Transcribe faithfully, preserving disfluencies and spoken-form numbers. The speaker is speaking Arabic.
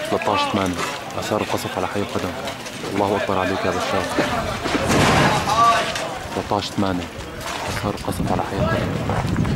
ثلاثة عشر ثمانية اثار القصف على حي القدم. الله اكبر عليك يا بشار. ثلاثة عشر ثمانية اثار القصف على حي القدم.